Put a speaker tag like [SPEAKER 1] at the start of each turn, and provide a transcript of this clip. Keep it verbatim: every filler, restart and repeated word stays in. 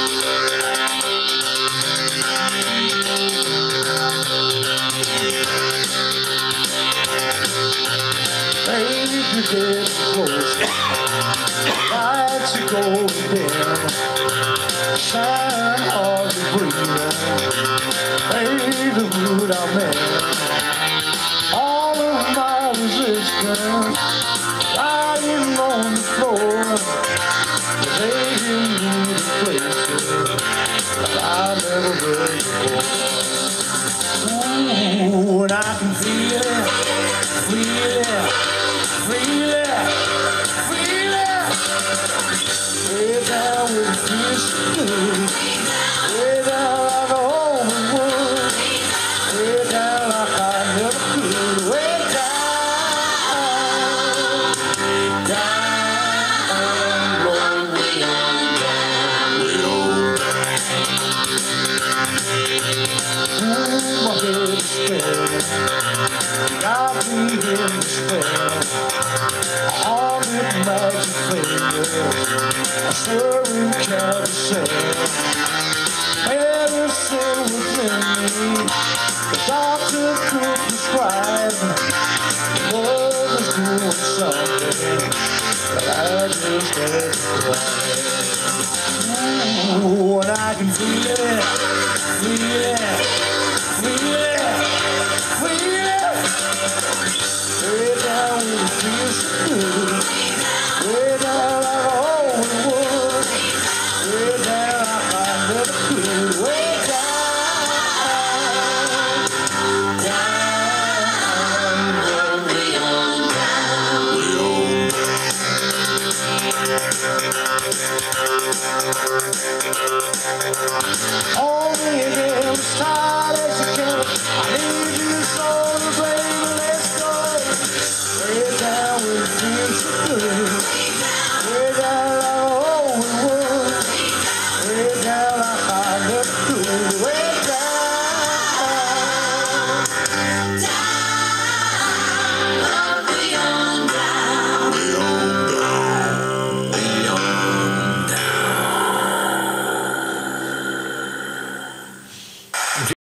[SPEAKER 1] Baby, you get close, lights are going dim, shine all the breathing, fade the mood I'm in. All of my resistance lying on the floor, begging me to places that I never been before. Ooh, and I can feel it, feel it, feel it, feel it. Way down with the fish good, way down like I always would, way down like I never could, way down, down, low, way down, way low. Ooh, my head is spinning, got me in despair. Haunted magic fingers, a swirling carousel. Medicine within me, the doctor could prescribe. Love is doing something that I just can't describe. Ooh, and I can feel it, feel it.